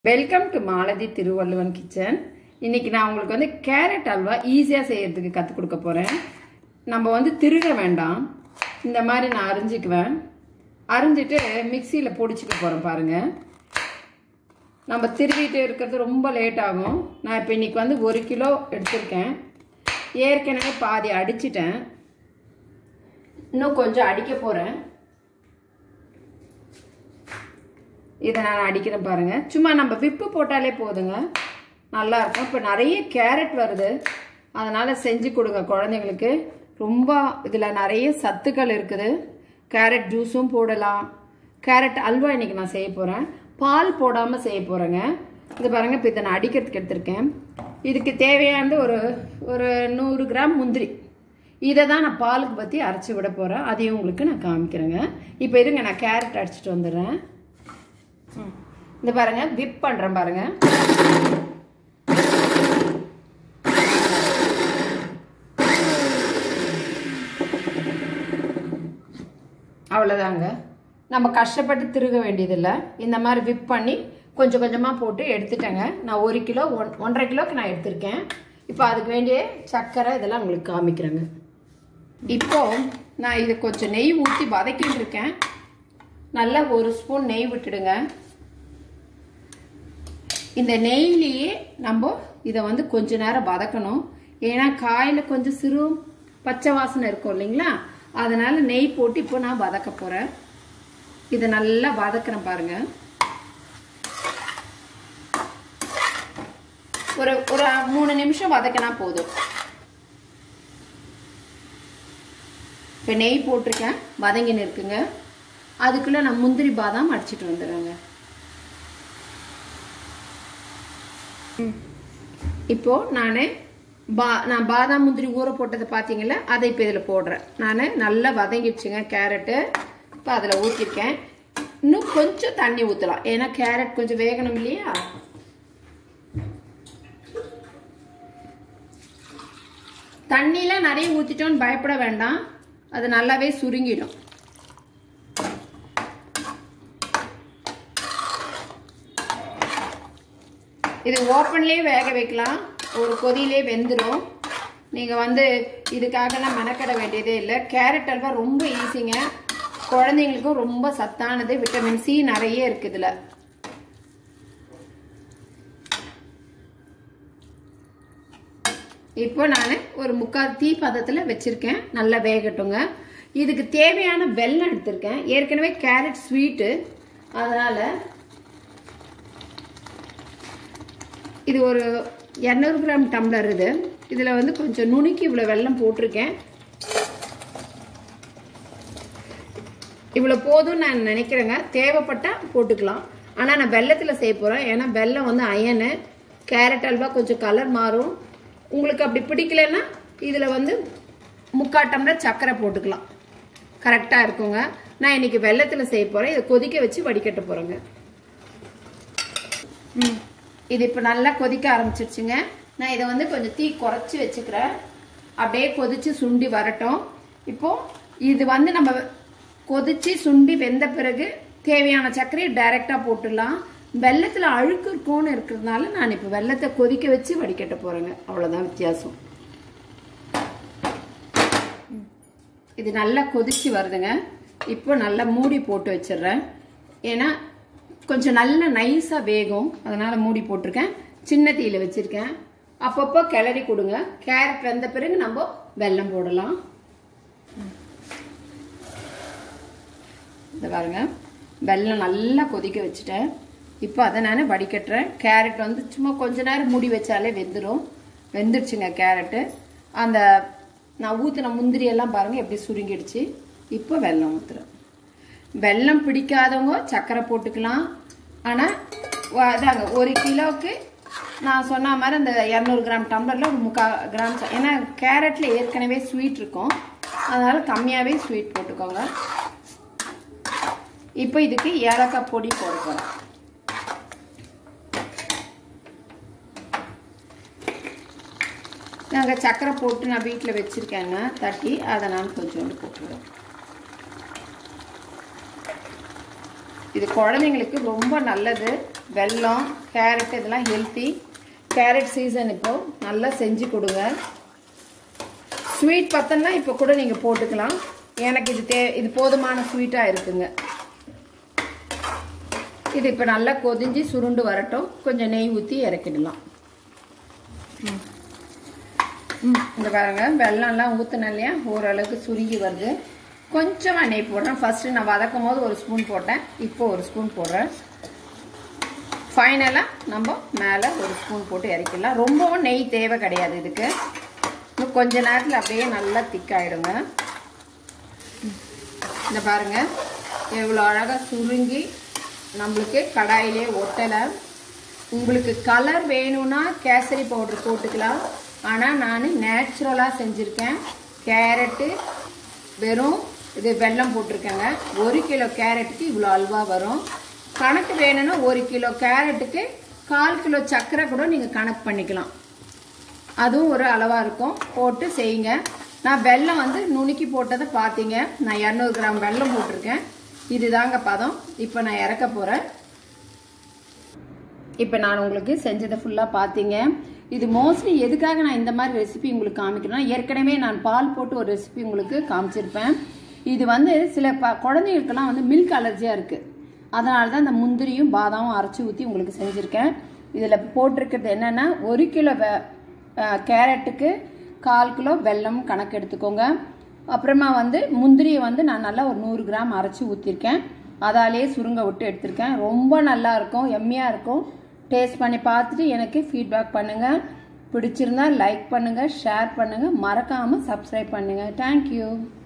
Welcome to Malathi Thiruvalluvan kitchen. இன்னைக்கு நான் உங்களுக்கு வந்து கேரட் அல்வா ஈஸியாக செய்யறதுக்கு கற்றுக் கொடுக்க போகிறேன். நம்ம வந்து திருக வேண்டாம், இந்த மாதிரி நான் அரிஞ்சிக்குவேன். அரிஞ்சிட்டு மிக்சியில் பொடிச்சிக்க போகிறேன் பாருங்கள். நம்ம திருவிட்டு இருக்கிறது ரொம்ப லேட் ஆகும். நான் இப்போ இன்றைக்கி வந்து 1 கிலோ எடுத்திருக்கேன். ஏற்கனவே பாதி அடிச்சிட்டேன், இன்னும் கொஞ்சம் அடிக்க போகிறேன். இதை நான் அடிக்கிறேன் பாருங்கள். சும்மா நம்ம விப்பு போட்டாலே போதுங்க, நல்லாயிருக்கும். இப்போ நிறைய கேரட் வருது, அதனால் செஞ்சு கொடுங்க குழந்தைங்களுக்கு. ரொம்ப இதில் நிறைய சத்துக்கள் இருக்குது. கேரட் ஜூஸும் போடலாம். கேரட் அல்வா இன்றைக்கி நான் செய்ய போகிறேன். பால் போடாமல் செய்ய போகிறேங்க. இது பாருங்கள், இப்போ இதை நான் அடிக்கிறதுக்கு எடுத்திருக்கேன். இதுக்கு தேவையானது ஒரு 100 கிராம் முந்திரி. இதை தான் நான் பாலுக்கு பற்றி அரைச்சி விட போகிறேன். அதையும் உங்களுக்கு நான் காமிக்கிறேங்க. இப்போ இருங்க, நான் கேரட் அடிச்சிட்டு வந்துடுறேன். இந்த பாருங்க, விப் பண்றேன் பாருங்க. அவ்வளவுதாங்க, நம்ம கஷ்டப்பட்டு திருக வேண்டியதில்லை. இந்த மாதிரி விப் பண்ணி கொஞ்சம் கொஞ்சமாக போட்டு எடுத்துட்டேங்க. நான் 1 கிலோ 1.5 கிலோக்கு நான் எடுத்திருக்கேன். இப்போ அதுக்கு வேண்டிய சர்க்கரை இதெல்லாம் உங்களுக்கு காமிக்கிறேங்க. இப்போ நான் இது கொஞ்சம் நெய் ஊற்றி வதக்கிட்டு இருக்கேன். நல்லா 1 ஸ்பூன் நெய் விட்டுடுங்க. இந்த நெய்லேயே நம்ம இதை வந்து கொஞ்ச நேரம் வதக்கணும். ஏன்னா காயில் கொஞ்சம் சிறு பச்சை வாசனை இருக்கும் இல்லைங்களா, அதனால நெய் போட்டு இப்போ நான் வதக்க போகிறேன். இதை நல்லா வதக்குறேன் பாருங்க. ஒரு 3 நிமிஷம் வதக்கினா போதும். இப்போ நெய் போட்டிருக்கேன், வதங்கின்னு இருக்குங்க. அதுக்குள்ளே நான் முந்திரி பாதாம் அடிச்சிட்டு வந்துடுறேங்க. இப்போ நான் பாதாம் முந்திரி ஊற போட்டதை பார்த்தீங்களா, அதை இப்போ இதில் போடுறேன். நான் நல்லா வதங்கிடுச்சுங்க கேரட்டு. இப்போ அதில் ஊற்றிருக்கேன். இன்னும் கொஞ்சம் தண்ணி ஊற்றலாம், ஏன்னா கேரட் கொஞ்சம் வேகணும் இல்லையா. தண்ணியெலாம் நிறைய ஊற்றிட்டோன்னு பயப்பட வேண்டாம், அது நல்லாவே சுருங்கிடும். இது ஓப்பன்லேயே வேக வைக்கலாம், ஒரு கொதியிலே வெந்துடும். நீங்கள் வந்து இதுக்காகலாம் மெனக்கட வேண்டியதே இல்லை. கேரட் அல்வா ரொம்ப ஈஸிங்க, குழந்தைங்களுக்கும் ரொம்ப சத்தானது. விட்டமின் சி நிறைய இருக்குது இதில். இப்போ நான் ஒரு 3/4 டீ பதத்தில் வச்சுருக்கேன், நல்லா வேகட்டுங்க. இதுக்கு தேவையான வெல்லம் எடுத்திருக்கேன். ஏற்கனவே கேரட் ஸ்வீட்டு, அதனால் இது ஒரு 200 கிராம் டம்ளர். இதில் வந்து கொஞ்சம் நுணுக்கி இவ்வளோ வெல்லம் போட்டிருக்கேன். இவ்வளோ போதும் நான் நினைக்கிறேங்க, தேவைப்பட்டால் போட்டுக்கலாம். ஆனால் நான் வெல்லத்தில் செய்ய போகிறேன், ஏன்னா வெல்லம் வந்து அயனு. கேரட் அல்வா கொஞ்சம் கலர் மாறும். உங்களுக்கு அப்படி பிடிக்கலன்னா இதில் வந்து 3/4 டம்ளர் சர்க்கரை போட்டுக்கலாம், கரெக்டாக இருக்குங்க. நான் இன்னைக்கு வெல்லத்தில் செய்ய போகிறேன். இதை கொதிக்க வச்சு வடிகட்ட போகிறேங்க. இது இப்போ நல்லா கொதிக்க ஆரம்பிச்சிருச்சுங்க. நான் இதை வந்து கொஞ்சம் தீ குறைச்சி வச்சுக்கிறேன், அப்படியே கொதிச்சு சுண்டி வரட்டும். இப்போது இது வந்து நம்ம கொதிச்சு சுண்டி வெந்த பிறகு தேவையான சர்க்கரையை டைரெக்டாக போட்டுடலாம். வெல்லத்தில் அழுக்கு இருக்கும்னு இருக்கிறதுனால நான் இப்போ வெல்லத்தை கொதிக்க வச்சு வடிகட்ட போகிறேங்க. அவ்வளோதான் வித்தியாசம். இது நல்லா கொதிச்சு வருதுங்க. இப்போ நல்லா மூடி போட்டு வச்சிடுறேன், ஏன்னா கொஞ்சம் நல்ல நைஸாக வேகும், அதனால் மூடி போட்டிருக்கேன். சின்ன தீயில் வச்சுருக்கேன். அப்பப்போ கிளறி கொடுங்க. கேரட் வெந்த பிறகு நம்ம வெல்லம் போடலாம். இந்த பாருங்க, வெல்லம் நல்லா கொதிக்க வச்சுட்டேன். இப்போ அதை நான் வடிகட்டுறேன். கேரட் வந்து சும்மா கொஞ்ச நேரம் மூடி வச்சாலே வெந்துடும். வெந்துடுச்சுங்க கேரட்டு. அந்த நான் ஊற்றின முந்திரியெல்லாம் பாருங்கள் எப்படி சுருங்கிடுச்சு. இப்போ வெல்லம் ஊற்றுறேன். வெல்லம் பிடிக்காதவங்க சர்க்கரை போட்டுக்கலாம். ஆனால் அதாங்க 1 கிலோவுக்கு நான் சொன்ன மாதிரி அந்த 200 கிராம் டம்ளரில் ஒரு 3/4 கிராம், ஏன்னா கேரட்டில் ஏற்கனவே ஸ்வீட் இருக்கும், அதனால் கம்மியாகவே ஸ்வீட் போட்டுக்கோங்க. இப்போ இதுக்கு ஏலக்காய் பொடி போட போகிறேன். நாங்கள் சர்க்கரை போட்டு நான் வீட்டில் வச்சுருக்கேங்க தட்டி, அதை நான் கொஞ்சோண்டு போட்டுவிடுவேன். இது குழந்தைங்களுக்கு ரொம்ப நல்லது. வெல்லம், கேரட் இதெல்லாம் ஹெல்த்தி. கேரட் சீசன் இப்போ நல்லா செஞ்சு கொடுங்க. ஸ்வீட் பத்தன்னா இப்போ கூட நீங்கள் போட்டுக்கலாம். எனக்கு இது போதுமான ஸ்வீட்டாக இருக்குங்க. இது இப்போ நல்லா கொதிஞ்சு சுருண்டு வரட்டும். கொஞ்சம் நெய் ஊற்றி இறக்கிடலாம். இந்த பாருங்க, வெள்ளம்லாம் ஊற்றின இல்லையா, ஓரளவுக்கு சுருங்கி வருது. கொஞ்சமாக நெய் போடுறேன். ஃபஸ்ட்டு நான் வதக்கும் போது ஒரு ஸ்பூன் போட்டேன், இப்போ ஒரு ஸ்பூன் போடுறேன். ஃபைனலாக நம்ம மேலே ஒரு ஸ்பூன் போட்டு இறக்கிடலாம். ரொம்பவும் நெய் தேவை கிடையாது இதுக்கு. இன்னும் கொஞ்ச நேரத்தில் அப்படியே நல்லா திக்காயிடுங்க. இந்த பாருங்க, எவ்வளோ அழகாக சுருங்கி நம்மளுக்கு கடாயிலே ஒட்டலை. உங்களுக்கு கலர் வேணும்னா கேசரி பவுடர் போட்டுக்கலாம். ஆனால் நான் நேச்சுரலாக செஞ்சுருக்கேன். கேரட்டு வெறும் இது வெல்லம் போட்டிருக்கேங்க. 1 கிலோ கேரட்டுக்கு இவ்வளோ அல்வா வரும். கணக்கு வேணும்னா 1 கிலோ கேரட்டுக்கு 1/4 கிலோ சர்க்கரை கூட நீங்கள் கணக்கு பண்ணிக்கலாம். அதுவும் ஒரு அளவாக இருக்கும். போட்டு செய்யுங்க. நான் வெல்லம் வந்து நுணுக்கி போட்டதை பார்த்தீங்க. நான் 200 கிராம் வெல்லம் போட்டிருக்கேன். இதுதாங்க பதம். இப்போ நான் இறக்க போகிறேன். இப்போ நான் உங்களுக்கு செஞ்சதை ஃபுல்லாக பார்த்தீங்க. இது மோஸ்ட்லி எதுக்காக நான் இந்த மாதிரி ரெசிபி உங்களுக்கு காமிக்கிறேன்னா, ஏற்கனவே நான் பால் போட்டு ஒரு ரெசிபி உங்களுக்கு காமிச்சிருப்பேன். இது வந்து சில குழந்தைங்களுக்கெல்லாம் வந்து மில்க் அலர்ஜியாக இருக்குது. அதனால தான் இந்த முந்திரியும் பாதாமும் அரைச்சி ஊற்றி உங்களுக்கு செஞ்சுருக்கேன். இதில் போட்டிருக்கிறது என்னென்னா, 1 கிலோ கேரட்டுக்கு 1/4 கிலோ வெல்லம் கணக்கு எடுத்துக்கோங்க. அப்புறமா வந்து முந்திரியை வந்து நான் நல்லா ஒரு 100 கிராம் அரைச்சி ஊற்றிருக்கேன். அதாலேயே சுருங்க விட்டு எடுத்திருக்கேன். ரொம்ப நல்லா இருக்கும், எம்மியாக இருக்கும். டேஸ்ட் பண்ணி பார்த்துட்டு எனக்கு ஃபீட்பேக் பண்ணுங்கள். பிடிச்சிருந்தா லைக் பண்ணுங்கள், ஷேர் பண்ணுங்கள், மறக்காமல் சப்ஸ்கிரைப் பண்ணுங்கள். தேங்க்யூ.